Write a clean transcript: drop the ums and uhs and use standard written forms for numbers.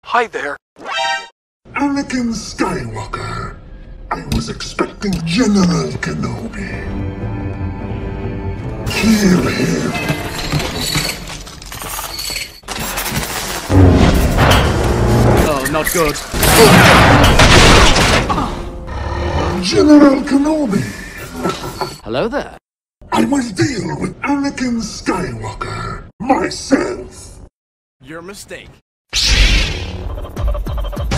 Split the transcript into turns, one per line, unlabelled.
Hi there.
Anakin Skywalker. I was expecting General Kenobi. Kill him.
Oh, not good.
General Kenobi.
Hello there.
I will deal with Anakin Skywalker myself.
Your mistake.